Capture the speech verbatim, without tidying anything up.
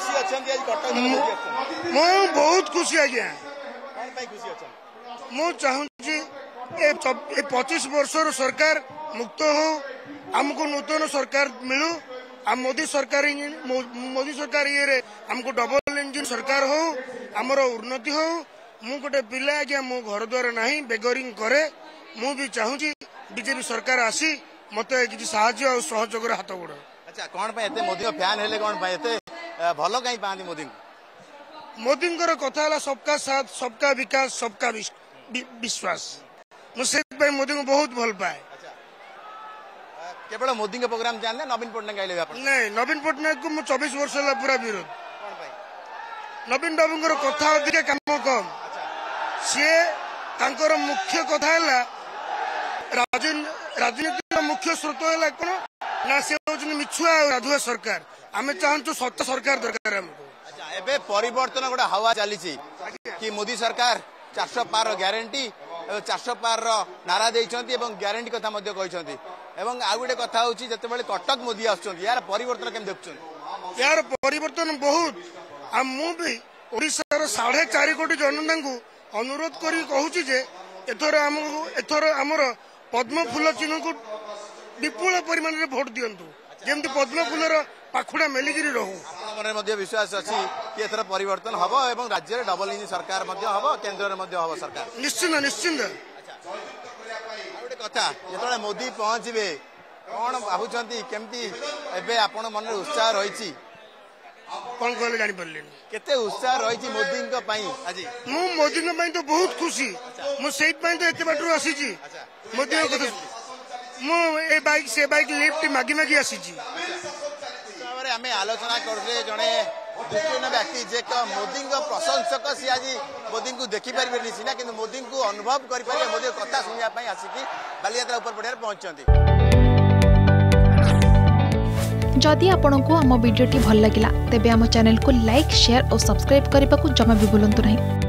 खुशी अछंती आज कटक मोदी अछंती मु बहुत खुशी आज्ञा कोन पई खुशी अछंती मु चाहूँगी ए पच्चीस वर्षर सरकार मुक्त हो हमको नूतन सरकार मिलू आ मोदी सरकार मोदी सरकार ये हमको डबल इंजिन सरकार हो आमर उन्नति हो मु गोटे पिला आज्ञा मो घर द्वार ना बेगरिंग करे मु भी चाहूँगी बीजेपी सरकार आसी मत किसी साहाय्य और सहयोग हाथ गोड़। अच्छा कौन पे एते मोदी फैन हेले कौन पे एते भलो कहीं पांदी मोदी मोदी कथा सबका साथ सबका विकास सबका विश्वास मुझे मोदी को बहुत भल पाए। केवल मोदी के प्रोग्राम जानते नवीन पट्टनायक आइले नहीं नवीन पट्टनायक को चौबीस वर्ष है पूरा विरोध नवीन बाबू कथा अधिक काम कम सी मुख्य कथा है राजनीति मुख्य स्रोत है कौन ना सी मिछुआ राधुआ सरकार आम चाहूँ सत्य सरकार दरकार हमको। एबे परिवर्तन गोटे हवा चली कि मोदी सरकार चारश पार ग्यारंटी चारश पार नारा देते ग्यारंटी कथा कहते आउ गोटे कथा हूँ जिते कटक मोदी आसुँच यार परिवर्तन केम देखुं यार परिवर्तन बहुत आ मु भी ओडिशार साढ़े चार कोटी जनता को अनुरोध करी कहूँ जे एथर आम एथर आमर पद्म फूल चिन्ह को विपुल परिमाण में भोट दिंतु जमी पद्म फूलर पाखुड़ा मेलिकी रहू मन विश्वास अच्छी कि एथर परिवर्तन हम और राज्य में डबल इंजिन सरकार हम केन्द्र में हम सरकार निश्चिंत निश्चिंत। गोटे कथा जो मोदी पहुंचे कौन भावुंट केमती एबे आपण मन उत्साह रही कौन कहले जानी पारे केते उत्साह रही मोदी आज मु मोदी तो बहुत खुशी मुझे तो एत बाटर आसी मोदी मुझे बाइक से बाइक लिफ्ट मागी मागी आसी आम आलोचना करते जड़े दृष्टि व्यक्ति जे मोदी प्रशंसक सी आज मोदी को देखिपारे सीना कि मोदी को अनुभव करें मोदी कथा शुणापी आसिक बालियात्रा उपर पड़िया पहुंचती। जदि आपंक आम भिडी भल लगा तेब आम चैनल को लाइक शेयर और सब्सक्राइब करने को जमा भी भूलु नहीं।